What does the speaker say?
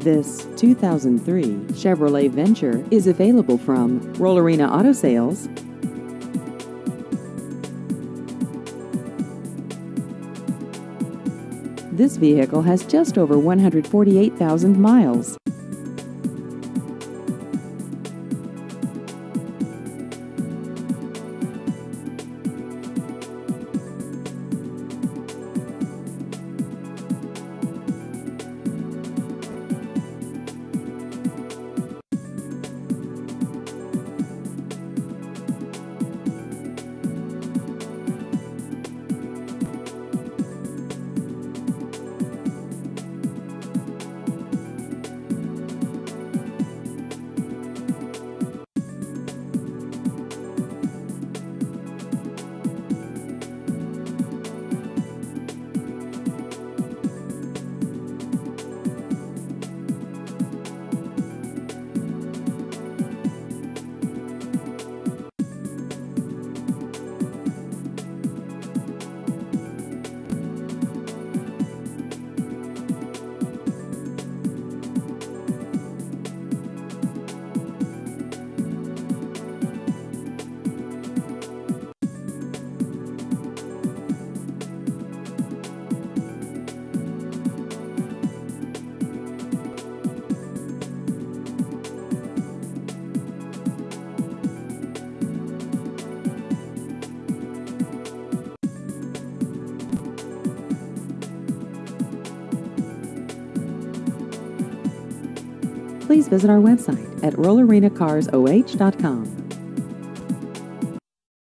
This 2003 Chevrolet Venture is available from Rollerina Auto Sales. This vehicle has just over 148,000 miles. Please visit our website at rollerinacarsoh.com.